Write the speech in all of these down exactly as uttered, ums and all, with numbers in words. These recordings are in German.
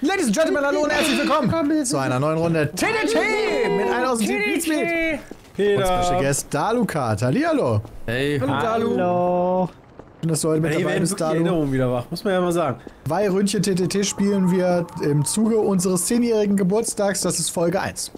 Ladies and Gentlemen, hallo und herzlich willkommen zu einer neuen Runde T D T mit einem aus dem Team Beatsmeet. Und Special Guest Dalukat. Hallihallo. Hey. Hallo Dalu. Hallo. Schön, dass du heute mit hey, dabei bist, Dalu. Erinnerung wieder wach, muss man ja mal sagen. Zwei Ründchen T T T spielen wir im Zuge unseres zehnjährigen Geburtstags. Das ist Folge eins.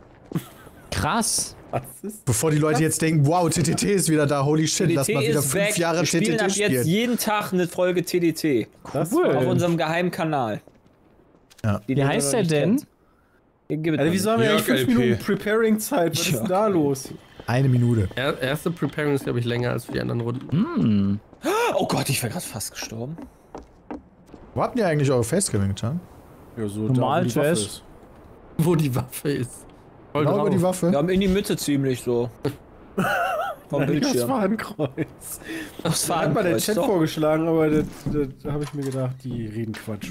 Krass. Was ist? Bevor die Leute jetzt denken, wow, T T T ist wieder da, holy shit, lass mal wieder fünf weg. Jahre Wir T T spielen T ab jetzt spielen. jeden Tag eine Folge T D T. Cool. Auf unserem geheimen Kanal. Ja. Wie heißt der denn? Also, wieso haben wir eigentlich fünf Minuten Preparing-Zeit? Was ist denn da los? Eine Minute. Er, erste Preparing ist, glaube ich, länger als für die anderen Runden. Hm. Oh Gott, ich wäre gerade fast gestorben. Wo habt ihr eigentlich eure Facecaming getan? Ja, so Normal, da, wo die Waffe Jess. ist. Wo die Waffe ist. Voll Genau über drauf. die Waffe. Wir haben in die Mitte ziemlich so. Vom Nein, das Bildschirm. war ein Kreuz. Das Da hat mal der Fadenkreuz, Chat doch. vorgeschlagen, aber das, das habe ich mir gedacht, die reden Quatsch.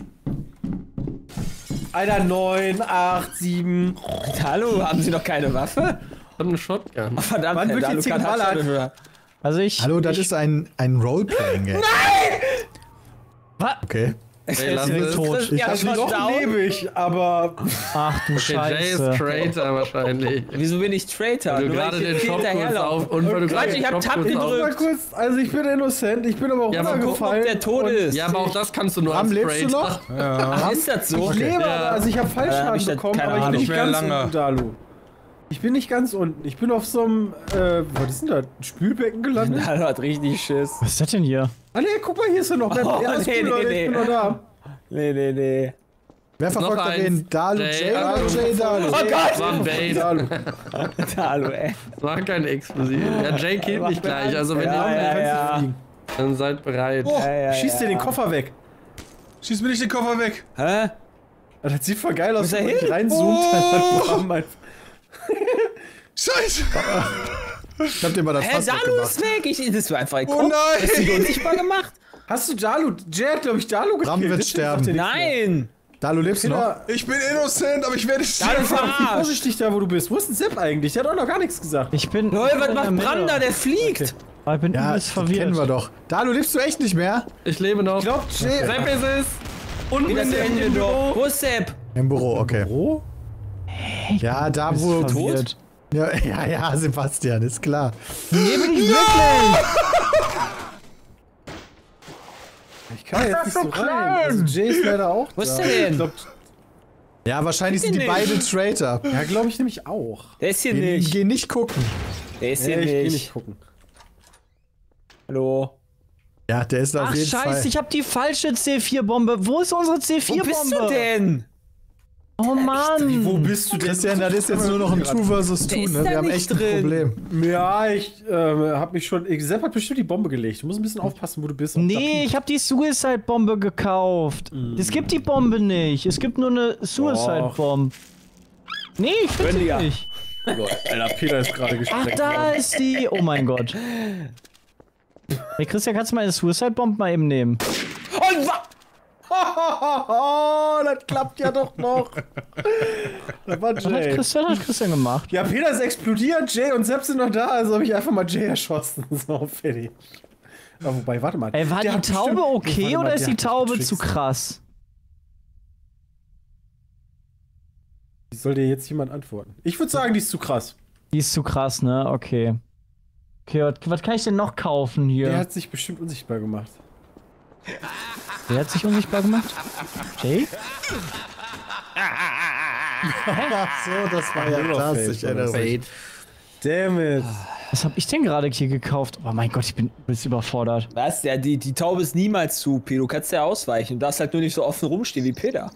Alter, neun, acht, sieben. Hallo, haben Sie noch keine Waffe? Ich hab eine Shotgun. Verdammt, Wann Herr wird jetzt hier Dalukat hat geballert? schon höher. Also ich. Hallo, das ich, ist ein, ein Roleplaying-Game. Was? Okay. Hey, lass direkt es. tot. Ja, Also schon noch down. lebe ich, aber Ach du Okay, Jay ist Scheiße. Traitor wahrscheinlich. Wieso bin ich Traitor? Weil du Nur weil gerade ich den jetzt Shop kurz hinterherlaufe. auf und weil du Okay. gerade Quatsch, den ich hab Shop Tab kurz gedrückt. auf- mal kurz, also ich bin innocent, ich bin aber auch Ja, aber Guck, ob runtergefallen. der tot und- ist. Ja, aber auch das kannst du nur Ram, als lebst du Traitor. noch? Ach, ist das so? Ich lebe, Ja. aber, also ich habe Äh, hab Fallschaden ich da- bekommen, keine aber ich bin Ahnung. nicht Nicht mehr ganz lange. unten, Dalu. Ich bin nicht ganz unten. Ich bin auf so einem, äh, was ist denn da? Ein Spülbecken gelandet? Dalu hat richtig Schiss. Was ist das denn hier? Ah ne, guck mal, hier ist er noch. Oh, ja, ist nee, cool, nee, Leute, nee. ich bin noch da. Nee, nee, nee. Wer verfolgt Noch da eins. wen? Dalu, Jay, Jay oder Dalu. Jay Dalu? Oh Gott! Das war ein Bait. Dalu. Dalu, ey. Das war kein Explosiv. Ja, Jay killt mich gleich. Also wenn Ja, ihr ja, Kannst ja. du fliegen. dann seid bereit. Oh, Ja, ja, schieß ja. dir den Koffer weg. Schieß mir nicht den Koffer weg. Hä? Das sieht voll geil aus, Wo ist er wenn man hin? reinzoomt. Oh. Dann hat man einfach- Scheiße. Ich hab dir mal das Hä, Fass Dalu weggemacht. ist weg! Ich, das war einfach Oh nein. Hast du dich unsichtbar gemacht? Hast du Dalu? Jay hat, glaube ich, Dalu gekillt. Ram wird Das sterben. sagt dir nichts mehr. Nein! Dalu, lebst du noch? Kinder, Ich bin innocent, aber ich werde Dalu sterben. verarscht! vorsichtig da, wo du bist. Wo ist denn Sepp eigentlich? Der hat auch noch gar nichts gesagt. Ich bin. Leute, ich was bin in der macht Bram Mitte. da? Der fliegt! Aber ich bin Ja, übelst das verwirrt. kennen wir doch. Dalu, lebst du echt nicht mehr? Ich lebe noch. Ich glaube, Jay... Sepp ist es. Und Wie das in dem Ende im doch. Büro. Wo ist Sepp? Im Büro, okay. Oh? Ja, da wo... Bist verwirrt. Ja, ja, ja, Sebastian, ist klar. Nee, bin ich wirklich. Ich kann jetzt nicht so rein. Also Jay ist leider auch Wo ist da. der denn? Ich glaub, Ja, wahrscheinlich sind die nicht. beide Traitor. ja, glaube ich nämlich auch. Der ist hier Geh, nicht. geh nicht gucken. Der ist Ja, hier ich geh nicht. nicht gucken. Hallo? Ja, der ist auf Ach jeden scheiße, Fall. ich hab die falsche C vier Bombe. Wo ist unsere C vier Wo Bombe? bist du denn? Oh Mann. Wo bist du denn? Christian, das ist jetzt nur noch ein Two versus Two, ist ne? da Wir haben nicht echt ein drin. Problem. Ja, ich äh, hab mich schon... Ich, Sepp hat bestimmt die Bombe gelegt. Du musst ein bisschen aufpassen, wo du bist. Nee, ich hab die Suicide-Bombe gekauft. Es gibt die Bombe nicht. Es gibt nur eine Suicide-Bombe. Nee, ich finde sie Bändiger. nicht. Alter, Peter ist gerade Ach, gesprengt. da ist die. Oh mein Gott. Hey Christian, kannst du meine Suicide-Bombe mal eben nehmen? Und wa Oh, das klappt ja doch noch. Das war Was hat Jay. Christian, hat Christian gemacht? Ja, Peter ist explodiert, Jay und Sepp sind noch da, also habe ich einfach mal Jay erschossen. So, fertig. Aber wobei, warte mal. Ey, war Der die hat Taube bestimmt- okay Nee, warte oder mal, ist der die hat Taube Tricks. zu krass? Wie soll dir jetzt jemand antworten? Ich würde sagen, die ist zu krass. Die ist zu krass, ne? Okay. Okay, was, was kann ich denn noch kaufen hier? Der hat sich bestimmt unsichtbar gemacht. Wer hat sich unsichtbar gemacht? Jay? Ach so, das war ja krass. Ich erinnere mich. Bait. Damn it. Was hab ich denn gerade hier gekauft? Oh mein Gott, ich bin übelst überfordert. Was? Ja, die, die Taube ist niemals zu, P. Du kannst ja ausweichen. Du darfst halt nur nicht so offen rumstehen wie Peter.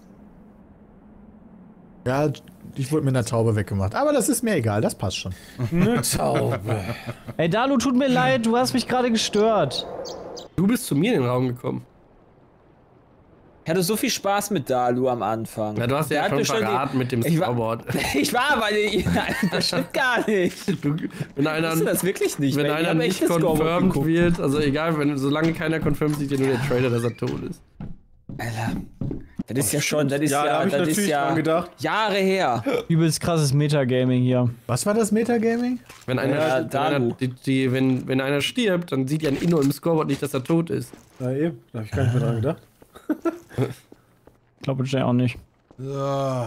Ja, ich wurde mit einer Taube weggemacht. Aber das ist mir egal, das passt schon. Eine Taube. Ey, Dalu, tut mir leid, du hast mich gerade gestört. Du bist zu mir in den Raum gekommen. Ich hatte so viel Spaß mit Dalu am Anfang. Ja, du hast Der ja hat schon mir schon verraten mit dem Ich war- Snowboard. Ich war aber nicht. Nein, das stimmt gar nicht. Du, wenn einer, Weißt du das wirklich nicht? wenn Weil ich einer hab nicht echt das Scoreboard confirmed geguckt. wird, also egal, wenn, solange keiner confirmed, sieht ja nur der Trailer, dass er tot ist. Alter. Das ist ja schon, das ist Ja, ja, da hab ich das ist natürlich ja dran gedacht. Jahre her. Übelst krasses Metagaming hier. Was war das Metagaming? Wenn einer, Ja, wenn, Dalu. einer die, die, wenn, wenn einer stirbt, dann sieht ja ein Inno im Scoreboard nicht, dass er tot ist. Na eben, da hab ich gar nicht mehr dran gedacht. Ich glaube, Jay auch nicht. So.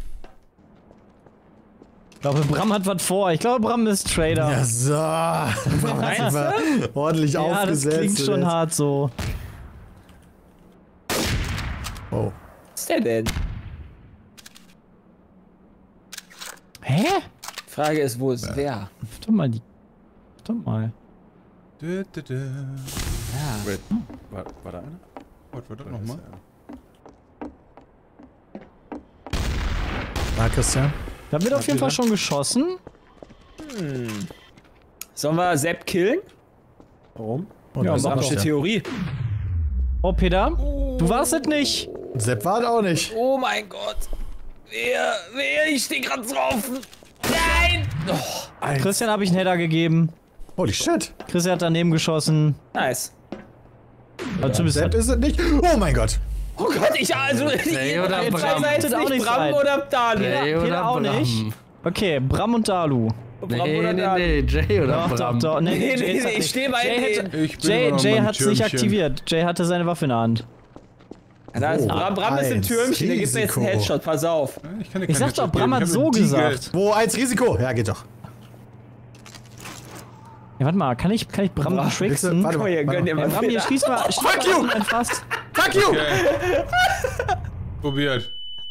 Ich glaube, Bram hat was vor. Ich glaube, Bram ist Trader. Ja, so. Bram hat sich mal ordentlich Ja, das aufgesetzt. klingt schon jetzt. hart so. Oh. Was ist der denn? Hä? Frage ist, wo ist wer? Warte mal, die. Warte mal. Du, du, du. Wait. War, war da einer? Was war das nochmal? Na, Christian? Da wird auf jeden Fall schon geschossen. Sollen wir Sepp killen? Warum? Oh, Ja, da ist mach auch doch. noch Eine der. Theorie. Oh, Peter, du warst es nicht. Sepp war auch nicht. Oh mein Gott. Wer, wer, ich steh grad drauf. Nein! Oh, Christian habe ich einen Header gegeben. Holy shit. Christian hat daneben geschossen. nice. Also zumindest Sepp ist es nicht. Oh mein Gott. Oh Gott, ich also. Jay oder Jetzt Bram? weiß Könnte auch nicht nicht Bram sein. oder Dalu. Jay Peter oder auch Bram? nicht. Okay, Bram und Dalu. Bram Nee, oder nee, Dalu. nee, Jay oder Doch, Bram? doch, doch. Nee, Nee, Jay nee, ist nee, halt ich nicht. steh bei Jay, denen. hätte, Ich bin Jay, immer noch Jay beim hat sich Türmchen. aktiviert. Jay hatte seine Waffe in der Hand. Ja, da ist Oh, Bram, Bram ist im eins. Türmchen, der gibt mir jetzt einen Risiko. Headshot, pass auf. Ich, kann dir Ich keinen sag doch, Headshot Bram geben. hat Ich hab so einen Deagle. gesagt. Wo eins Risiko? Ja, geht doch. Ja, warte mal, kann ich, kann ich Bram Willst tricksen? du, warte mal. Hier, Warte gönn dir mal. Ja, mal. Bram, hier, schieß mal, schieß Fuck mal you! aus ein Fass. Fuck you! Okay. Probiert.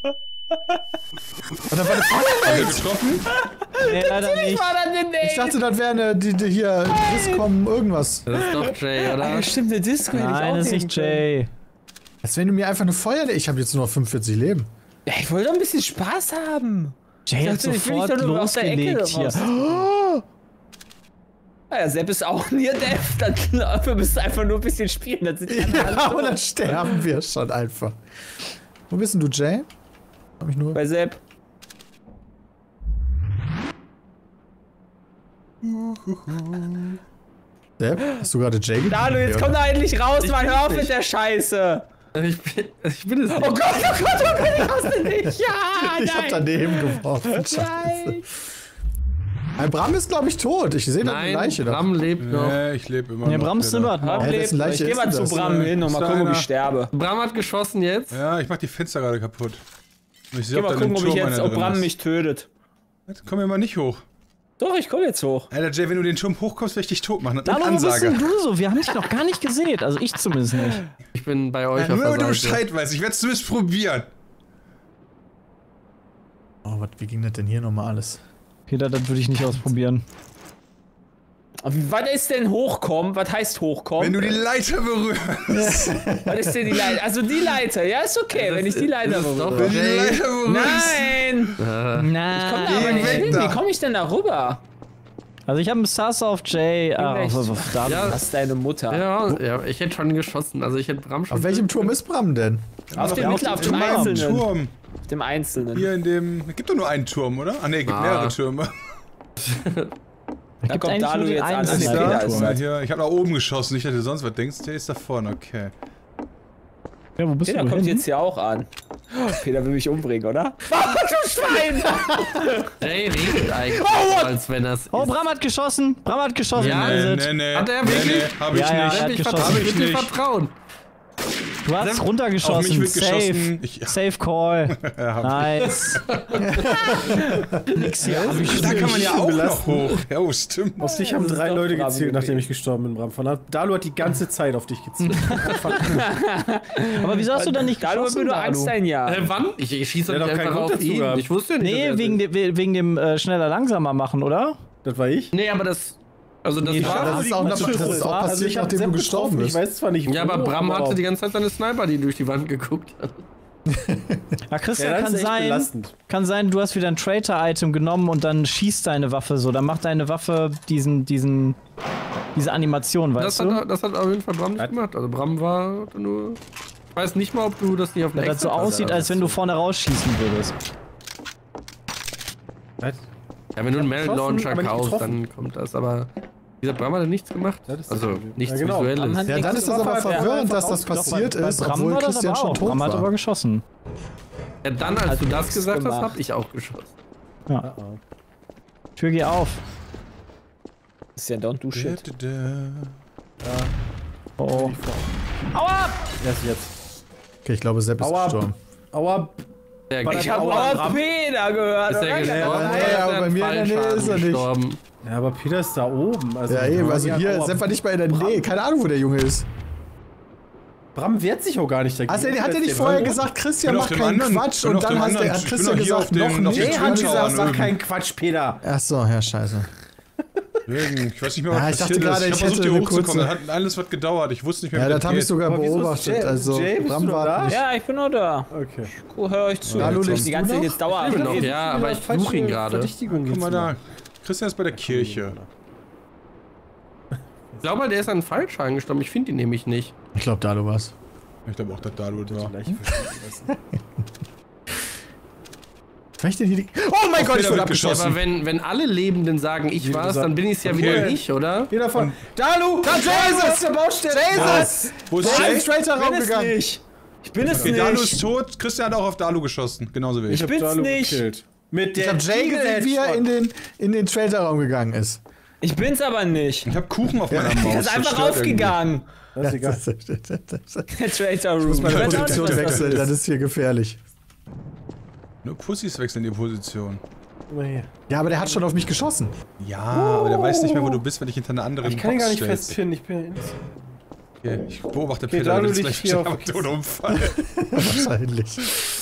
Und dann war eine Hat er getroffen? Nee, leider nicht. War dann denn Ich dachte, das wäre eine, die, die hier, Discom irgendwas. Das ist doch Jay, oder? Ja, stimmt, eine Disco hätte ich Nein, auch das ist nehmen nicht können. Jay. Als wenn du mir einfach eine Feuer... Ich habe jetzt nur noch fünfundvierzig Leben. Ja, ich wollte doch ein bisschen Spaß haben. Jay hat dachte, ich will sofort dich doch nur aus der Ecke losgelegt hier. raus. Naja, Sepp ist auch Near Death. Dann wir müssen einfach nur ein bisschen spielen. Dann sind die anderen Ja, tot. und dann sterben wir schon einfach. Wo bist denn du, Jay? Hab ich nur... Bei Sepp. Sepp? Hast du gerade Jay gegeben? Dalu, jetzt komm da endlich raus, Mann. Hör auf mit der Scheiße. Ich bin, ich bin es Oh nicht. Gott, oh Gott, oh Gott, ich hasse dich. Ja, Ich hab nein. daneben geworfen. Scheiße. Nein. Ein Bram ist, glaube ich, tot. Ich sehe da eine Nein, Leiche da. Bram lebt noch. Nee, ich lebe immer Nee, noch. Bram ist Peter. immer noch. Bram Hä, lebt wessen noch. Leiche Ich geh ist mal denn zu das? Bram hin und Ist mal da gucken, ob einer? ich sterbe. Bram hat geschossen jetzt. Ja, ich mach die Fenster gerade kaputt. Und ich Geh sehe, mal ob da in gucken, dem ob ich Turm jetzt, einer ob drin Bram ist. mich tötet. Jetzt komm hier mal nicht hoch. Doch, ich komme jetzt hoch. Alter, Jay, wenn du den Turm hochkommst, werde ich dich tot machen. Das ist Dalu, eine wo bist Ansage. denn du so? Wir haben dich noch gar nicht gesehen. Also ich zumindest nicht. Ich bin bei euch Ja, auf nur damit der du Seite. Bescheid weißt. Ich werde es zumindest probieren. Oh, was, wie ging das denn hier nochmal alles? Peter, das würde ich nicht ausprobieren. Aber was ist denn hochkommen? Was heißt hochkommen? Wenn du die Leiter berührst. Was ist denn die Leiter? Also die Leiter, ja, ist okay, wenn ich die Leiter das ist doch berühre. Wenn du die Jay. Leiter berührst. Nein! Komm Na, da aber nicht weg hin. da. Wie komme ich denn da rüber? also ich habe einen Sass auf Jay. Ah, Rechts. auf, auf Dalu. Ja. Das ist deine Mutter. Ja, ja, ich hätte schon geschossen. Also ich hätte Bram schon. Auf welchem Turm ist Bram denn? Auf dem, Ja, Mittel, auf dem Turm. Einzelnen. Turm. Auf dem Einzelnen. Hier in dem. Es gibt doch nur einen Turm, oder? Ah ne, es gibt Ah. mehrere Türme. Da gibt kommt eigentlich Dalu nur den jetzt an. einen Ach, nee, Sniper. Peter Guck ist mal das. hier. Ich habe nach oben geschossen. Nicht, dass du sonst was denkst. Der ist da vorne. Okay. Ja, wo bist Peter du kommt hin? jetzt hier auch an. Peter will mich umbringen, oder? Oh, du Schwein! Jay redet eigentlich, als wenn das. Oh, Bram hat geschossen. Bram hat geschossen. Ja, Is Nee, it? nee, nee. Hat er nee, wirklich? nee, hab ich Ja, ja, nicht. er hat ich geschossen. vertraue, Hab ich ich würde dir nicht. vertrauen. Du hast Auf mich runtergeschossen. wird Safe. geschossen. Ich- Safe Call. Ja, hab Nice. Nix hier. Hab ich Da kann man ja auch noch belastend. hoch. Ja, oh, stimmt. Auf dich haben Das ist drei doch Leute Bram gezählt, nachdem gewesen. ich gestorben bin, Bram. Von Dalu hat die ganze Zeit auf dich gezählt. Aber wieso hast du dann nicht Dalu geschossen, bin nur Dalu? Einstein, ja. Äh, wann? Ich, ich schieße Der doch hat nicht doch keinen einfach Grund auf dazu ihn. gehabt. Ich wusste ja nicht. Nee, dass wegen, er- de, wegen dem äh, schneller langsamer machen, oder? Das war ich. Nee, aber das. Also das Nee, war. Das ist auch, das ist auch Also passiert, ich hab nachdem Sepp du gestorben getroffen. bist. Ich weiß zwar nicht, Ja, aber wo, Bram hatte warum. die ganze Zeit seine Sniper, die durch die Wand geguckt hat. Ja, Christian, Ja, das kann ist echt sein, belastend. kann sein, du hast wieder ein Traitor-Item genommen und dann schießt deine Waffe so. Dann macht deine Waffe diesen, diesen, diese Animation, Das weißt du? hat, das hat auf jeden Fall Bram nicht gemacht. Also Bram war hatte nur. Ich weiß nicht mal, ob du das nicht auf der Weil das so Exit-Taste aussieht, hast. als wenn du vorne rausschießen würdest. Was? Ja, wenn du einen Metal geschossen, Launcher aber nicht kaufst, getroffen. dann kommt das. Aber wie gesagt, Bram hat nichts gemacht. Das ist Also das Problem. nichts Ja, genau. Bram Visuelles. hat Ja, dann ist das aber Waffe hat er verwirrend, einfach dass das ausgeklopft. passiert Bei ist, Bram obwohl war das Christian aber schon auch. tot Bram hat aber war. geschossen. Ja, dann, als Hat du das nichts gesagt hast, gemacht. hab ich auch geschossen. Ja. Tür geh auf. Das ist ja don't do shit. Oh, oh. Aua! Erst jetzt. Okay, ich glaube, Sepp ist Aua. gestorben. Aua. Der Ich habe auch Peter gehört. Ist der gestorben? Nee, oder aber bei mir in der Nähe ist er nicht. gestorben? Ja, aber Peter ist da oben. Also Ja, eben, also ja, hier aber sind wir nicht mal in der Nähe. Keine Ahnung, wo der Junge ist. Bram wehrt sich auch gar nicht dagegen. Also, hat er nicht vorher gesagt, Christian bin macht auf dem keinen anderen- Quatsch bin und auf dann dem hast anderen- der, hat ich bin Christian doch hier gesagt, auf dem- noch auf nicht. dem Nee, hat Twin gesagt, Tower sag drüben. keinen Quatsch, Peter. Ach so, ja, scheiße. Deswegen, ich weiß nicht mehr, Ja, was ich dachte passiert gerade, ist. Ich ich habe versucht, hätte hier eine hochzukommen. kurze- Das hat alles was gedauert. Ich wusste nicht mehr, Ja, wie das habe ich geht. sogar Aber wieso ist beobachtet. Jay- Also, Jay, bist Bram du noch war da? nicht. Ja, ich bin noch da. Okay. Cool, höre euch zu. Ja, du Ich lebst die du ganze Zeit noch? jetzt dauerhaft. Ich lebe noch, reden. ja, aber ich suche ihn gerade. Guck mal da. Christian ist bei der Kirche. Ich glaube halt, der ist an einen Fallschaden gestorben. Ich finde ihn nämlich nicht. Ich glaube, da du warst. Ich glaube auch, dass Dalu war. Leiche verschwinden lassen. Vielleicht denn hier die. Oh mein Gott, ich Peter wurde wird abgeschossen. Aber wenn, wenn alle Lebenden sagen, ich Jeder war's, sagt- dann bin ich es ja Okay. wieder ich, oder? Geh davon. Dalu! Da, Jesus! Auf der Baustelle! Jesus! Wo ist Der ist Jay? in straighter Ich Raum bin es gegangen. nicht. Ich bin es Okay, Dalu ist nicht. tot. Christian hat auch auf Dalu geschossen. Genauso wie ich. Ich hab bin's Dalu nicht. gekillt. Mit Ich der habe Jay gesehen, wie er in den, in den Trailer-Raum gegangen ist. Ich bin's aber nicht. Ich habe Kuchen auf meiner Er Maus. ist einfach Das stört aufgegangen. Das ist egal. Der Traitor Room. Ich Meine weiß auch nicht, Position was das wechseln, ist. das ist hier gefährlich. Nur Pussys wechseln die Position. Guck mal hier. Ja, aber der hat schon auf mich geschossen. Ja, aber der weiß nicht mehr, wo du bist, wenn dich hinter einer anderen Ich kann ihn Box gar nicht stellst. festpinnen, ich bin ins. Okay, ich beobachte Okay, Peter, Dalu der ist liegt gleich hier auf der sterben, oder Unfall. Wahrscheinlich.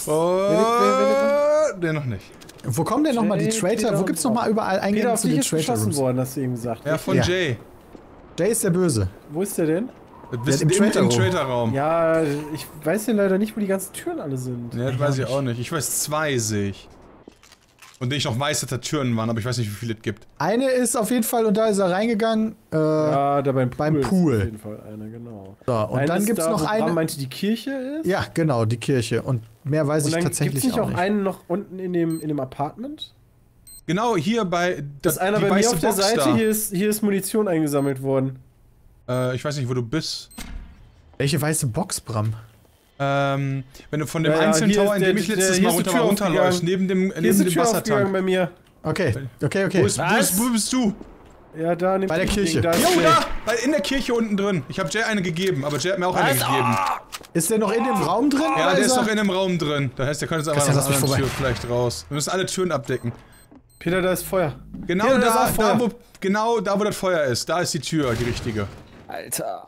Oh, der noch nicht. Wo kommen denn nochmal die Jay, Traitor? Peter Wo gibt's nochmal überall Peter, Eingänge auf zu dich den ist geschossen Traitor-Rooms? worden, hast du eben gesagt. Ja, von Ja. Jay. Jay ist der Böse. Wo ist der denn? Du bist im im, im Traitor-Raum. Traitor-Raum. Ja, ich weiß ja leider nicht, wo die ganzen Türen alle sind. Ja, das weiß ich auch nicht. Ich weiß zwei sehe ich. Und ich noch weiß, dass da Türen waren, aber ich weiß nicht, wie viele es gibt. Eine ist auf jeden Fall, und da ist er reingegangen. Äh, Ja, da beim Pool. beim ist Pool. Auf jeden Fall eine, genau. so, und Eine dann ist gibt's da, noch wo Bram eine. meinte, die Kirche ist. Ja, genau, die Kirche. Und mehr weiß Und ich dann tatsächlich gibt's nicht auch auch nicht. einen noch unten in dem, in dem Apartment? Genau, hier bei. Das ist einer die bei mir weiße auf der Box Seite, da. hier ist, hier ist Munition eingesammelt worden. Äh, ich weiß nicht, wo du bist. Welche weiße Box, Bram? Ähm, wenn du von dem Ja, ja, einzelnen hier Tower, ist in dem der- ich der- letztes hier Mal ist die runter, Tür mal runterläufst, aufgegangen. neben dem, Hier ist neben die dem Tür aufgegangen Wassertank. bei mir. Okay, okay, okay. Wo, ist, wo, ist, wo bist du? Ja, da neben Bei der dem Kirche. Ding, da ist Jo, Jay. da! Weil in der Kirche unten drin. Ich habe Jay eine gegeben, aber Jay hat mir auch eine gegeben. Ist der noch in dem Raum drin? Ja, oder der ist er- noch in dem Raum drin. Da heißt, der könnte jetzt einfach Christian, aus lass einer mich anderen vorbei. Tür vielleicht raus. Wir müssen alle Türen abdecken. Peter, da ist Feuer. Genau Ja, da ist da, auch Feuer. da, wo, genau da, wo das Feuer ist. Da ist die Tür, die richtige. Alter.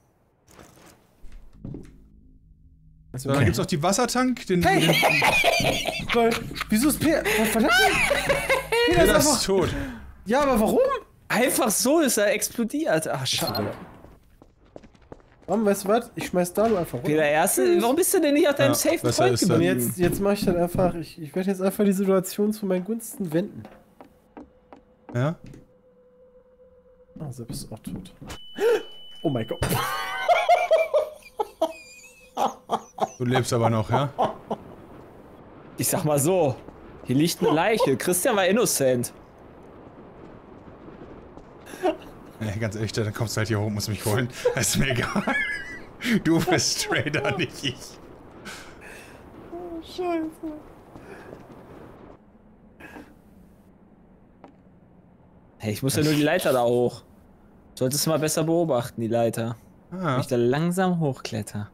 So, dann gibt's noch die Wassertank. Den, den, Toll. Wieso ist Peter? Was verdammt? Peter ist der einfach... ist tot. Ja, aber warum? Einfach so ist er explodiert. Ach, schade. Warum, weißt du was? Ich schmeiß Dalu einfach runter. Peter Erste, warum bist du denn nicht auf deinem Ja, Safe besser Point ist er. Und geblieben? jetzt, jetzt mache ich dann einfach... Ich, ich werde jetzt einfach die Situation zu meinen Gunsten wenden. Ja? Ah, Sepp ist auch tot. Oh mein Gott. Du lebst aber noch, ja? Ich sag mal so, hier liegt eine Leiche. Christian war innocent. Nee, ganz ehrlich, dann kommst du halt hier hoch und musst mich holen. Das ist mir egal. Du bist Trader, nicht ich. Oh, Scheiße. Hey, ich muss ja nur die Leiter da hoch. Solltest du mal besser beobachten, die Leiter. Ah, Wenn ich da langsam hochkletter.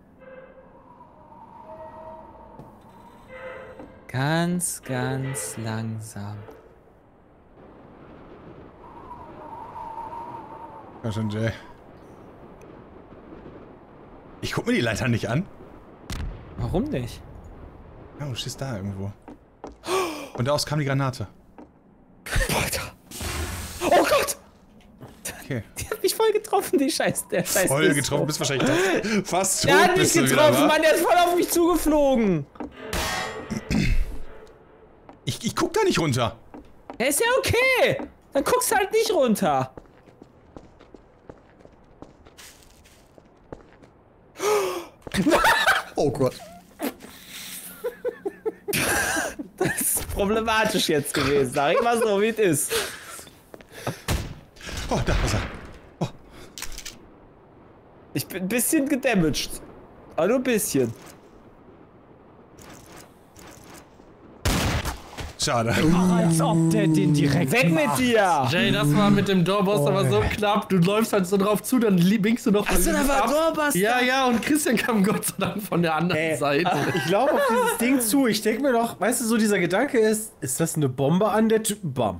Ganz, ganz langsam. ja schon, Jay. Ich guck mir die Leiter nicht an. Warum nicht? Ja, du stehst da irgendwo. Und daraus kam die Granate. Alter. Oh Gott! Okay. Die hat mich voll getroffen, die Scheiß, der Scheiß. Voll Disco. getroffen, bist wahrscheinlich tot. Fast tot Der hat mich bist du wieder, getroffen, wa? Mann, der ist voll auf mich zugeflogen. Ich, ich guck da nicht runter. Ja, ist ja okay. Dann guckst du halt nicht runter. Oh Gott. Das ist problematisch jetzt gewesen. Sag ich mal so, wie es ist. Oh, da ist er. Ich bin ein bisschen gedamaged. Aber nur ein bisschen. Schade. Ach, als ob der den direkt Weg mit macht. dir! Jay, das war mit dem Doorboss aber so knapp. Du läufst halt so drauf zu, dann binkst du noch von Achso, da links war ab. Doorbuster! Ja, ja, und Christian kam Gott sei Dank von der anderen Ey. Seite. Ich glaube auf dieses Ding zu. Ich denke mir doch, weißt du, so dieser Gedanke ist, ist das eine Bombe an der Typ? Bam.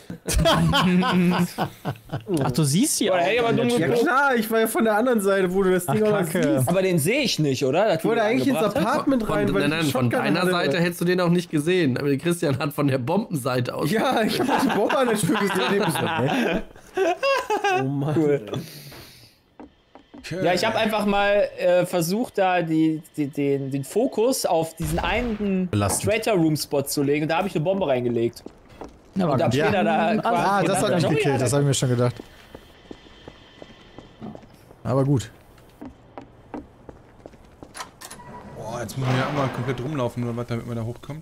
Ach, du siehst die Boah, auch. hey, aber dumm Ja klar, ich war ja von der anderen Seite, wo du das Ding Ach, auch noch Kacke. siehst. Aber den sehe ich nicht, oder? Das Ich wollte eigentlich ins Apartment rein, Von, weil nein, ich nein, von Shotgun deiner hatte. Seite hättest du den auch nicht gesehen. Aber Christian hat von der Bombenseite aus. Ja, ich hab die Bombe an der Tür gesehen. Ich so, hä? Oh Mann. Cool. Ja, ich habe einfach mal äh, versucht, da die, die, den, den Fokus auf diesen einen Belastend. Straighter Room Spot zu legen. Und da habe ich eine Bombe reingelegt. Ja, Und ab Ja. später da Ah, quasi das hat gedacht, mich oh, gekillt, ja, das habe ich mir schon gedacht. Aber gut. Boah, jetzt muss man ja immer komplett rumlaufen, oder was, damit man da hochkommt.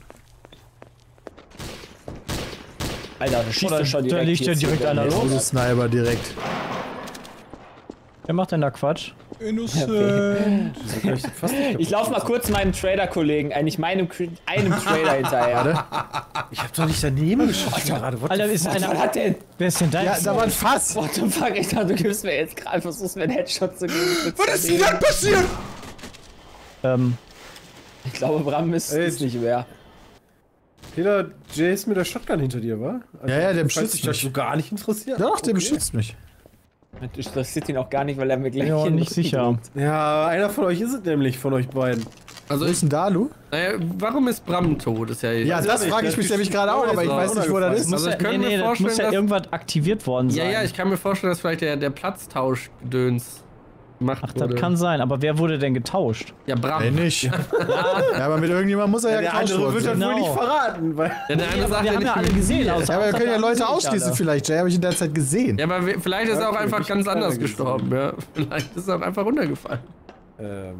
Alter, da schießt Oder er schon da direkt. liegt ja hier direkt zu. einer los. Gute Sniper direkt. Wer macht denn da Quatsch? Innocent. Ich laufe mal kurz meinem Trader-Kollegen, eigentlich meinem einem Trader hinterher. Ich hab doch nicht daneben geschossen gerade. What Alter, the ist Was einer. hat denn? Wer ist denn da? Ja, da war ein Fass. What the fuck? Ich dachte, du gibst mir jetzt gerade, versuchst mir einen Headshot zu geben. Was ist denn dann passiert? Ähm, Ich glaube, Bram ist, Ey, ist nicht mehr. Peter, Jay ist mit der Shotgun hinter dir, wa? Also, Ja, ja, der falls beschützt dich das mich. so gar nicht interessiert. Doch, der beschützt mich. Das interessiert ihn auch gar nicht, weil er mir gleich ja, hier nicht den Rücken sicher. drückt. Ja, einer von euch ist es nämlich, von euch beiden. Also Wo ist ich, denn Dalu? naja, warum ist Bram tot? Ist ja, Ja, Weiß das ich frage nicht, ich mich der nämlich gerade auch, ist aber ich so weiß nicht, wo das ist. muss Also ja, ich könnte nee, mir nee, das vorstellen, muss ja dass- irgendwas aktiviert worden sein. ja, ja, ich kann mir vorstellen, dass vielleicht der, der Platztausch-Gedöns gemacht Ach, wurde. das kann sein, aber wer wurde denn getauscht? Ja, Bram. Nee, nicht. Ja, aber mit irgendjemandem muss er ja Der getauscht andere worden wird das sein. Genau. wohl nicht verraten, weil. Ja, der eine sagt Wir ja haben nicht ja alle mit gesehen. mir. Außer Ja, aber wir können ja Leute nicht ausschließen alle. vielleicht. Jay habe ich in der Zeit gesehen. Ja, aber wir- vielleicht ist er auch Okay, einfach ich ganz hab anders keiner gestorben, ja. Vielleicht ist er auch einfach runtergefallen. Ähm.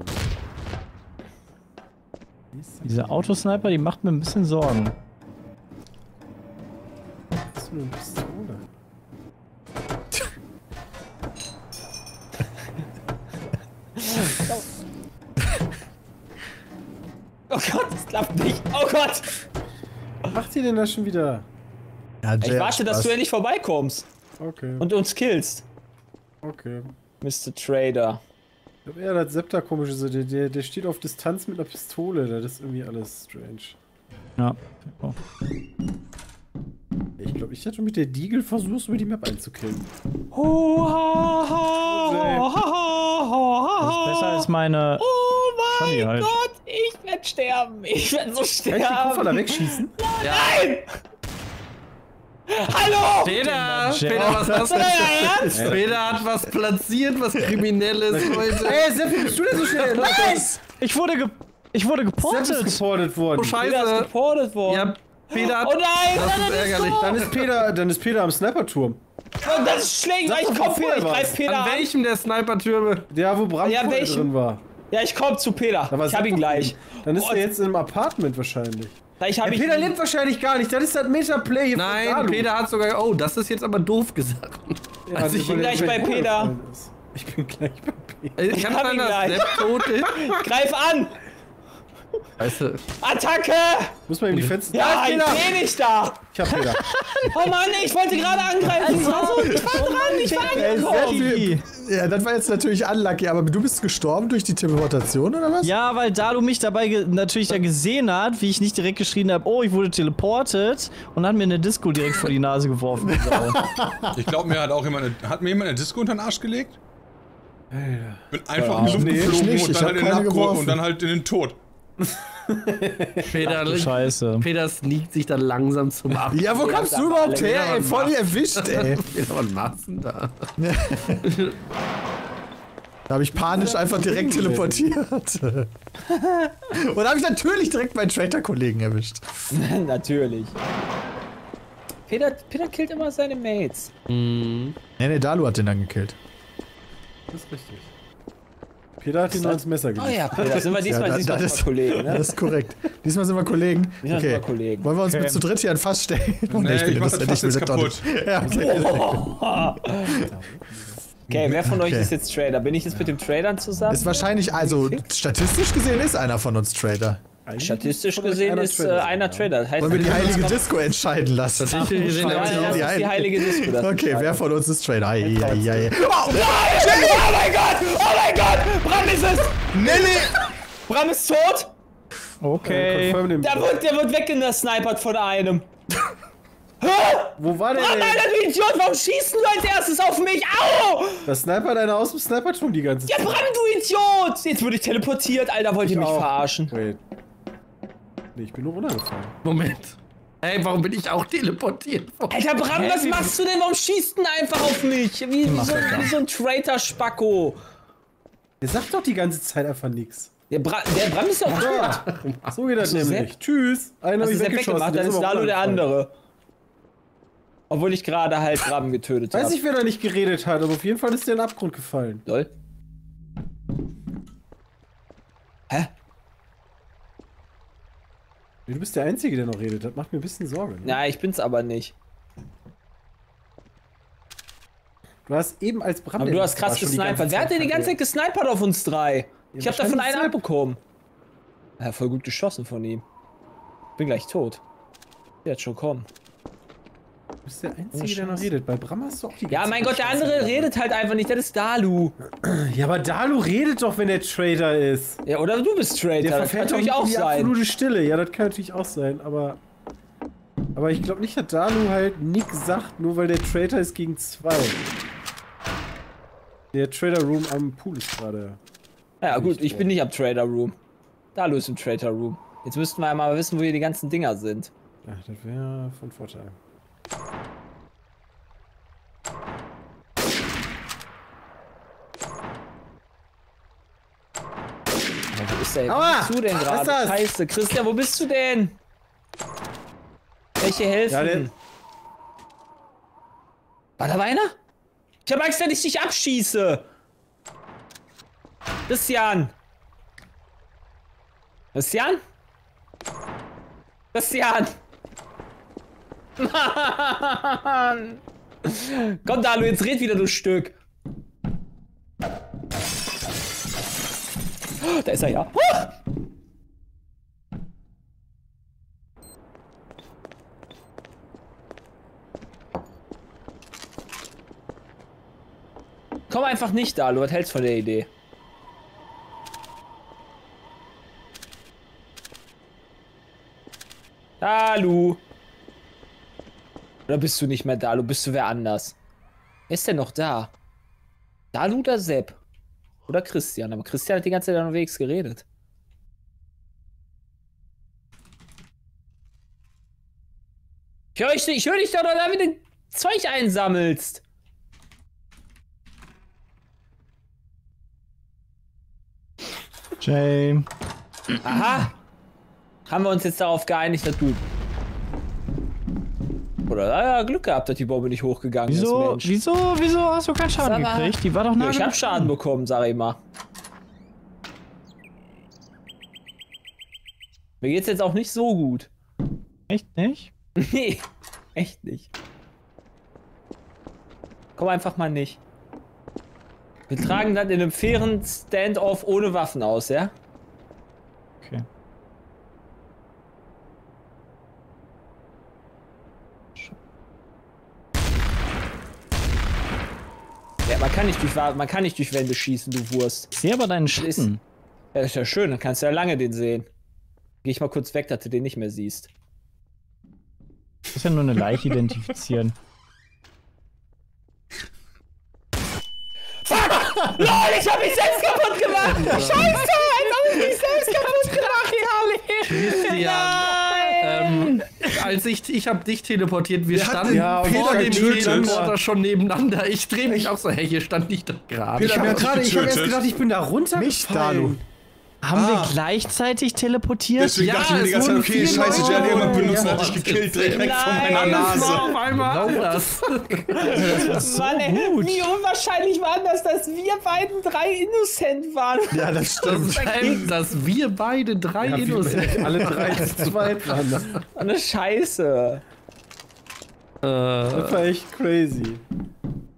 Diese Autosniper, die macht mir ein bisschen Sorgen. Was ist denn eine Pistole? Oh Gott, das klappt nicht. Oh Gott! Was macht ihr denn da schon wieder? Ja, Jay Ich hat warte, dass Spaß. du endlich vorbeikommst Okay, und uns killst, okay. Mister Trader. Ich glaube eher, das Septa komisch ist. Der, der, der steht auf Distanz mit einer Pistole. Das ist irgendwie alles strange. Ja. Oh. Ich glaube, ich hätte mit der Deagle versucht, über die Map einzukillen. Das ist besser als meine. Oh mein Johnny halt. Gott, ich werde sterben. Ich werde so Kann ich den Koffer sterben. da wegschießen? Nein! Hallo! Peter! Jay. Peter, was hast du? Euer Ernst? Peter hat was platziert, was Kriminelles heute. Ey, Sepp, wie bist du denn so schnell? Was? Ich wurde ge ich wurde Sepp ist geportet. geportet worden. Oh, Peter ist Scheiße. geportet worden. Ja, Peter hat... Oh nein! Das ist ärgerlich. Dann ist Peter, dann ist Peter am Sniperturm. Oh, das ist schlecht. Sag Ich doch, komm, wo Peter, ich vorher greif Peter An an. welchem der Sniper-Türme? Der, wo Bram Ja, vorher welchen? drin war. Ja, ich komm zu Peter. Da war Ich hab Sepp ihn doch gleich. drin. Dann ist Oh, er jetzt in einem Apartment wahrscheinlich. Ich hab Der ich Peter lebt wahrscheinlich gar nicht. Das ist das Meta-Play hier von Nein, Dalu. Peter hat sogar... Oh, das ist jetzt aber doof gesagt. Ja, Also ich weil bin er gleich bei gleich Peter. runtergefallen ist. Ich bin gleich bei Peter. Ich kann hab sein, ihn dass gleich. Sepp tot ist. Greif an! Weißt Attacke! Muss man ihm die Fenster... Ja, Da ist ich Peter! bin nicht da! Ich hab Peter. Oh Mann, ich wollte gerade angreifen. Ich war, so, ich war dran, ich war Ey, angekommen. Seppi. Ja, das war jetzt natürlich unlucky, aber du bist gestorben durch die Teleportation, oder was? Ja, weil Dalu mich dabei ge natürlich da gesehen hat, wie ich nicht direkt geschrien habe, oh, ich wurde teleportet und hat mir eine Disco direkt vor die Nase geworfen. die Sau. Ich glaube, mir hat auch jemand eine, hat mir jemand eine Disco unter den Arsch gelegt? Bin einfach in die Luft nee, ich geflogen nicht. und Ich dann hab halt in den keine Abgrund geworfen. und dann halt in den Tod. Peter, Du Scheiße. Peter sneakt sich dann langsam zum Ab. Ja, wo kommst du überhaupt her, ey? Voll erwischt, ey. Peter, was machst du denn da? Da habe ich panisch einfach direkt teleportiert. Und da habe ich natürlich direkt meinen Traitor-Kollegen erwischt. Natürlich. Peter, Peter killt immer seine Mates. Nee, nee, Dalu hat den dann gekillt. Das ist richtig. Peter hat ihn nur ins Messer Oh gelegt. ja, Peter, sind wir diesmal, da- diesmal da sind ist- wir Kollegen, ne? Das ist korrekt. Diesmal sind wir Kollegen. Diesmal sind Okay. wir Kollegen. Wollen wir uns Okay. mit zu dritt hier ein Fass stellen? Oh, Nee, ich mach das innocent, Fass will jetzt das doch kaputt. nicht. Ja, okay. Okay, wer von euch Okay. ist jetzt Trader? Bin ich jetzt mit dem Tradern zusammen? Ist wahrscheinlich, also statistisch gesehen ist einer von uns Trader. Statistisch gesehen ist äh, einer Trader. Das heißt, Wollen wir die heilige Disco entscheiden lassen? Tatsächlich gesehen, ja, aber ja, die das ist die heilige Disco. Das Okay, wer von uns ist Trader? Ei, ei, ei. Oh, nein! Oh mein Gott! Oh mein Gott! Bram ist es! Nelly! Bram ist tot! Okay. Confirm den- Der wird, der wird weggenasnipert von einem. Wo war der Bram, denn? Alter, du Idiot! Warum schießt du als erstes auf mich? Au! Der Sniper einer aus dem Sniperturm die ganze Ja, Zeit. Bram, du Idiot! Jetzt wurde ich teleportiert, Alter, wollt ihr mich auch. verarschen? Wait. Nee, ich bin nur runtergefallen. Moment. Ey, warum bin ich auch teleportiert worden? Alter, Bram, was machst du denn? Warum schießt du denn einfach auf mich? Wie, wie, so, wie so ein Traitor-Spacko. Der sagt doch die ganze Zeit einfach nichts. Der, Bra der Bram ist doch tot. Ja, so geht das Hast du nämlich. Sepp? Tschüss. Einer Das hab ich ist der weggeschossen. weggemacht, dann der ist aber Dalu der runtergefallen. andere. Obwohl ich gerade halt Bram getötet habe. Weiß nicht, wer da nicht geredet hat, aber auf jeden Fall ist der in den Abgrund gefallen. Lol. Hä? Du bist der Einzige, der noch redet. Das macht mir ein bisschen Sorge. Ne? Na, ich bin's aber nicht. Du hast eben als Bram. Aber der du hast war krass schon die gesnipert. ganze Wer hat denn die Zeit ganze Zeit gesnipert auf uns drei? Ich hab davon wahrscheinlich einen Sepp. abbekommen. Ja, voll gut geschossen von ihm. Bin gleich tot. Der hat schon kommen. Du bist der Einzige, der noch redet. Bei Bram hast du auch die ganze Ja, mein Gott, der Scheiße andere gelabert. redet halt einfach nicht. Das ist Dalu. Ja, aber Dalu redet doch, wenn der Trader ist. Ja, oder du bist Traitor. Der Das kann verfällt natürlich doch auch in die sein. absolute Stille. Ja, das kann natürlich auch sein, aber. Aber ich glaube nicht, dass Dalu halt nix sagt, nur weil der Trader ist gegen zwei. Der Trader Room am Pool ist gerade. Ja, gut, ich bin nicht am Trader Room. Dalu ist im Trader Room. Jetzt müssten wir ja mal wissen, wo hier die ganzen Dinger sind. Ja, das wäre von Vorteil. Wo bist du denn, wo Aua! bist du denn Was ist gerade? das? Scheiße, Christian, wo bist du denn? Welche helfen? Ja, der- War da einer? Ich hab Angst, dass ich dich abschieße. Christian. Christian? Christian. Mann. Komm, Dalu, jetzt red wieder, du Stück. Oh, da ist er ja. Oh! Komm einfach nicht, Dalu. Was hältst du von der Idee? Dalu. Oder bist du nicht mehr Dalu? Bist du wer anders? Wer ist denn noch da? Dalu oder Sepp? Oder Christian? Aber Christian hat die ganze Zeit unterwegs geredet. Ich höre dich, ich hör dich doch noch da, wie du Zeug einsammelst. Jay. Aha. Haben wir uns jetzt darauf geeinigt, dass du... Oder ja, Glück gehabt, dass die Bombe nicht hochgegangen ist, Wieso, Mensch. wieso, wieso hast du keinen Schaden Sag mal. gekriegt? Die war doch nah Ja, ich hab genug Schaden bekommen, sag ich mal. Mir geht's jetzt auch nicht so gut. Echt nicht? Nee, echt nicht. Komm einfach mal nicht. Wir tragen das in einem fairen Standoff ohne Waffen aus, ja? Okay. Ja, man kann nicht durch, Wa- man kann nicht durch Wände schießen, du Wurst. Ich sehe aber deinen Schatten. Ja, ist ja schön, dann kannst du ja lange den sehen. Geh ich mal kurz weg, dass du den nicht mehr siehst. Das ist ja nur eine Leiche identifizieren. LOL, ich hab mich selbst kaputt gemacht! Scheiße, als ob ich mich selbst kaputt gemacht habe! Christian, ähm, als ich, ich hab dich teleportiert, wir standen ja, vor Peter dem getötet. Teleporter schon nebeneinander. Ich dreh mich auch so, hey, hier stand ich doch gerade. Ich Peter, habe wer ja hat dich gerade, ich habe erst getötet? gedacht, ich bin da runtergefallen. Nicht Dalu. Haben Ah. wir gleichzeitig teleportiert? Deswegen Ja, dachte ich mir die es ganze Zeit, wurden okay, viele scheiße, Leute. Jan irgendwann benutzt und Ja. hat dich gekillt, direkt weg von Nein, meiner das Nase. auf einmal anders. Mann, ey, wie unwahrscheinlich war das, dass wir beiden drei innocent waren? Ja, das stimmt. Ähm, dass wir beide drei Ja, Innocent. alle drei zu zweit waren das. Eine Scheiße. Äh, Das war echt crazy.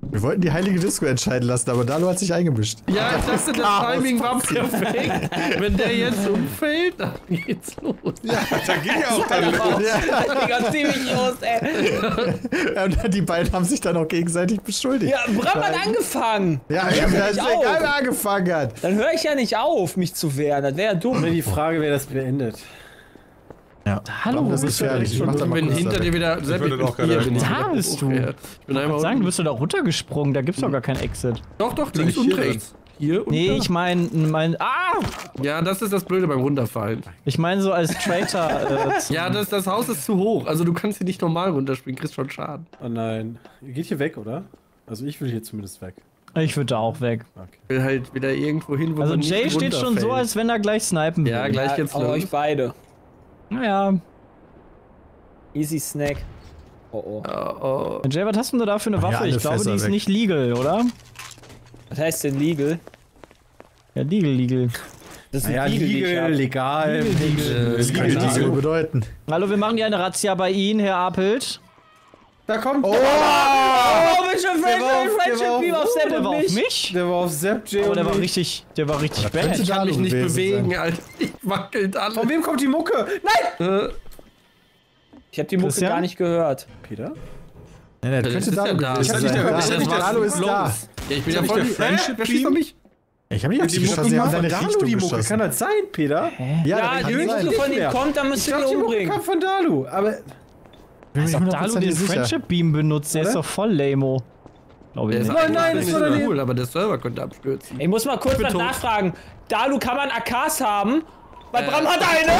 Wir wollten die heilige Disco entscheiden lassen, aber Dalu hat sich eingemischt. Ja, ich dachte, das Timing war perfekt. Wenn der jetzt umfällt, dann geht's los. Ja, da ging ja auch dann los. Digga, ziemlich los, ey. Ja, und die beiden haben sich dann auch gegenseitig beschuldigt. Ja, Bram hat angefangen. Ja, ja, hör ja, ich ist auf. egal, wer angefangen hat. Dann höre ich ja nicht auf, mich zu wehren. Das wäre ja dumm. Nur die Frage, wer das beendet. Ja, Hallo, das wo ist bist du gefährlich. Ich denn mach da schon? Ich mal bin kurz hinter da dir weg. wieder. Sepp, würde ich bin auch hier, gerade bin ich. Da bist du. Okay. Ich bin Ich einmal wollte sagen, du unten. bist doch da runtergesprungen, da gibt's doch gar kein Exit. Doch, doch, Gleich links und hier rechts. Hier und Nee, da. ich meine, mein, ah! Ja, das ist das Blöde beim Runterfallen. Ich meine so als Traitor. Äh, zum- Ja, das, das Haus ist zu hoch. Also du kannst hier nicht normal runterspringen, kriegst schon Schaden. Oh nein. Ihr geht hier weg, oder? Also ich will hier zumindest weg. Ich würde da auch weg. Ich will halt wieder irgendwo hin, wo Also man nicht Jay steht schon so, runterfällt. als wenn er gleich snipen will. Ja, gleich Ja, geht's auch los. euch beide. Naja. Easy Snack. Oh oh. Oh, oh. Jay, was hast denn du da für eine Mach ja Waffe? alle Ich glaube, Fässer die ist weg. nicht legal, oder? Was heißt denn legal? Ja, legal, legal. Das ist Naja, ein Legal, die ich legal, hab. legal. Äh, Das kann Keine nicht so Ahnung. bedeuten. Hallo, wir machen hier eine Razzia bei Ihnen, Herr Apelt. Da kommt. Oh! Oh, bitte Der war auf- der war auf- Friendship Beam auf Oh, Sepp der und war auf mich. mich? Der war auf Sepp, Jay Oh, und der war mich. richtig, der war richtig könnte bad. Ich kann mich Dalu nicht gewesen bewegen, sein. Alter. Ich wackelt alles. Von wem kommt die Mucke? Nein! Äh, Ich hab die Mucke Christian? gar nicht gehört. Peter? Nein, nein, das könnte ist ja Dalu da. gewesen Ich hab sein. nicht gehört, Ja, das stimmt, war Dalu ist los. da. Ja, ich bin ja nicht voll der die Friendship Wer schießt auf mich? Ich hab nicht auf Die dich Mucke geschossen, die haben macht deine Dalu Richtung die Mucke. geschossen. Kann das sein, Peter? Ja, Ja, das die kann Mucke sein. von mehr. ihm kommt, dann Ich müsst ihr dachte, ihn die Mucke umbringen. kam von Dalu. Aber Bin Als mir ob nicht Dalu den hundertprozentig sicher. Friendship Beam benutzt, der ist Oder? doch voll lame. Glaube ich Der ist nicht. Nein, nein, eigentlich das war nicht daneben. cool, aber der Server könnte abstürzen. Ich muss mal kurz bin was tot. nachfragen. Dalu, kann man A Ks haben? Weil Äh, Bram hat eine.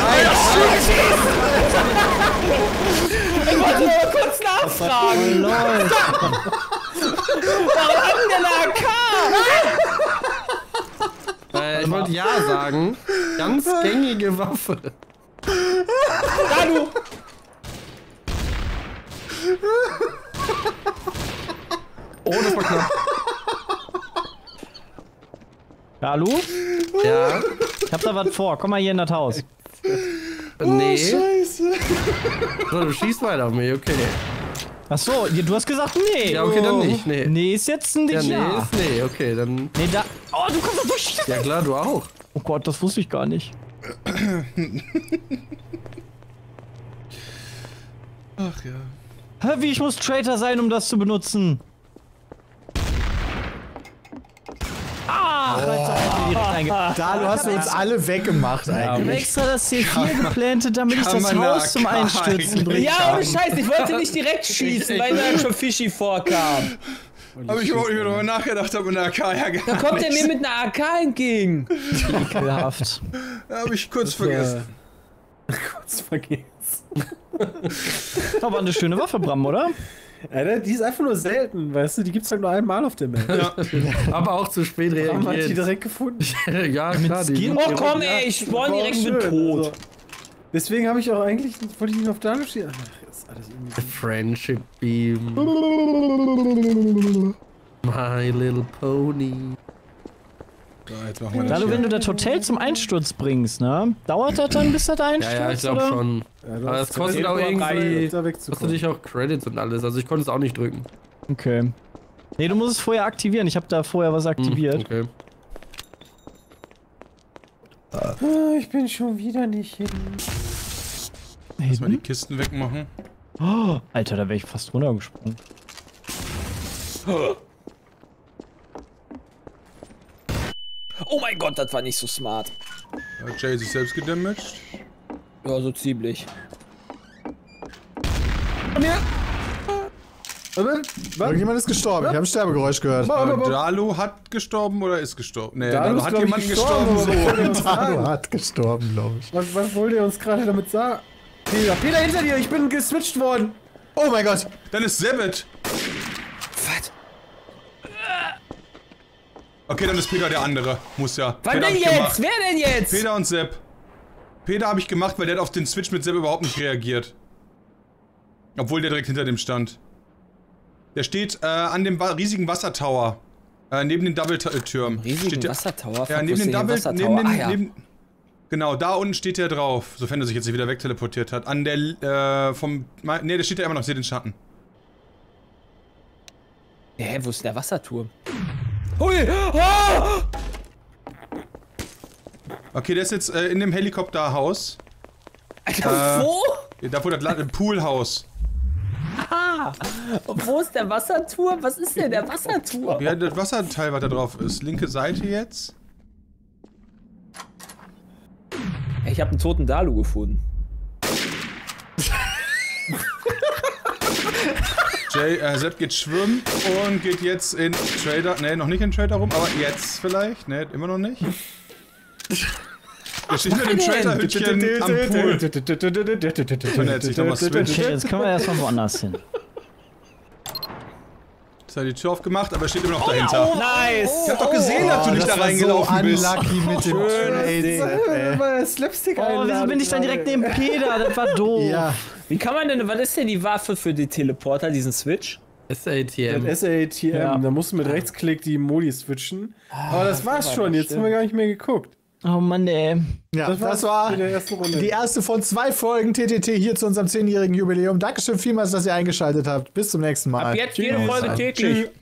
Ich wollte nur mal kurz nachfragen. Lol. Warum hat denn der eine A K? Äh, ich wollte ja sagen. Ganz gängige Waffe. Dalu. Oh, das war knapp. Dalu? Ja. Ich hab da was vor. Komm mal hier in das Haus. Nee. Scheiße. So, du schießt weiter auf mich, okay. Ach so, du hast gesagt nee. Ja, okay, dann nicht. Nee. Nee ist jetzt ein Ja, Ding. nee, Ja, ist nee, okay, dann. nee, da. Oh, du kannst doch durchschießen. Ja klar, du auch. Oh Gott, das wusste ich gar nicht. Ach ja. Hä, wie, ich muss Traitor sein, um das zu benutzen. Ah! Oh. Dalu hast du uns alle weggemacht Ich hab eigentlich. extra das C vier geplantet, damit ich kann das man eine Haus zum A K Einstürzen eigentlich- bringe. Ja, ohne Scheiß, ich wollte nicht direkt schießen, weil mir dann schon fishy vorkam. Aber ich überhaupt nicht darüber nachgedacht habe, in der A K ja gar Da kommt er mir mit einer A K entgegen. Ekelhaft. habe ich kurz vergessen. kurz vergessen. Aber eine schöne Waffe, Bram, oder? Alter, die ist einfach nur selten, weißt du? Die gibt's halt nur einmal auf der Map. Ja. Aber auch zu spät Warum hat die reagiert. direkt gefunden? Ja, klar, die. Skin? Oh komm ey, ich spawn direkt und bin tot. Also, deswegen habe ich auch eigentlich, wollte ich nicht auf Dalu stehen. Ach, ist alles irgendwie. Friendship Beam. My Little Pony. So, jetzt machen wir das Dalu, hier. wenn du das Hotel zum Einsturz bringst, ne? Dauert das dann, bis das Ja, einstürzt? ja, ich glaube oder? schon. Ja, du Aber hast es kostet Zeit, auch irgendwie. da Kostet wegzukommen. dich auch Credits und alles. Also ich konnte es auch nicht drücken. Okay. Nee, du musst es vorher aktivieren. Ich habe da vorher was Hm, aktiviert. okay. Ah, ich bin schon wieder nicht hin. Lass mal die Kisten wegmachen. Oh, Alter, da wäre ich fast runtergesprungen. Oh mein Gott, das war nicht so smart. Hat Jay sich selbst gedamaged? Ja, so ziemlich. Aber, was? Irgendjemand ist gestorben. Ich habe ein Sterbegeräusch gehört. Aber, aber, Äh, Dalu hat gestorben oder ist gestorben? Nee, Dalu Dalu ist, hat glaub ich, jemanden gestorben, gestorben. aber was wollt ihr uns Dalu sagen? hat gestorben, glaube ich. Was, was wollt ihr uns gerade damit sagen? Peter, Peter, hinter dir, ich bin geswitcht worden. Oh mein Gott, dann ist Sebbet. Was? Okay, dann ist Peter der andere. Muss ja. Was Peter hab denn ich jetzt? gemacht. Wer denn jetzt? Peter und Sepp. Peter habe ich gemacht, weil der hat auf den Switch mit Sepp überhaupt nicht reagiert. Obwohl der direkt hinter dem stand. Der steht äh, an dem wa riesigen Wassertower. Äh, neben den Double-Türmen. Riesigen Wassertower. Ja, neben den Double... Wassertower. Neben den, ah, ja. neben, genau, da unten steht der drauf. Sofern er sich jetzt nicht wieder wegteleportiert hat. An der... Äh, vom... Ne, der steht da immer noch. Seht den Schatten. Hä, wo ist der Wasserturm? Hui! Oh! Okay, der ist jetzt äh, in dem Helikopterhaus. Alter, Äh, wo? Da wurde das Poolhaus. Ah! Wo ist der Wasserturm? Was ist denn der Wasserturm? Ja, das Wasserteil, was da drauf ist. Linke Seite jetzt. Ich habe einen toten Dalu gefunden. Jay, äh, Sepp geht schwimmen und geht jetzt in Trader. Ne, noch nicht in Trader rum, aber jetzt vielleicht. Ne, immer noch nicht. Er steht hinter dem Trader-Hütchen am Pool. Und er hat sich nochmal Okay, switcht. jetzt können wir erstmal woanders hin. Jetzt hat er die Tür aufgemacht, aber er steht immer noch dahinter. Nice! Ich hab doch gesehen, dass du nicht da reingelaufen so bist. unlucky mit dem Trade. Slapstick Oh, wieso bin ich dann direkt neben Peter? Das war doof. Ja. Wie kann man denn, was ist denn die Waffe für die Teleporter, diesen Switch? S A T M. S A T M, Ja. da musst du mit Rechtsklick die Modi switchen. Aber das war's schon, jetzt haben wir gar nicht mehr geguckt. Oh Mann, ey. Ja, das, war's war in der ersten Runde. die erste von zwei Folgen T T T hier zu unserem zehnjährigen Jubiläum. Dankeschön vielmals, dass ihr eingeschaltet habt. Bis zum nächsten Mal. Ab jetzt jede Tschüss. Folge täglich.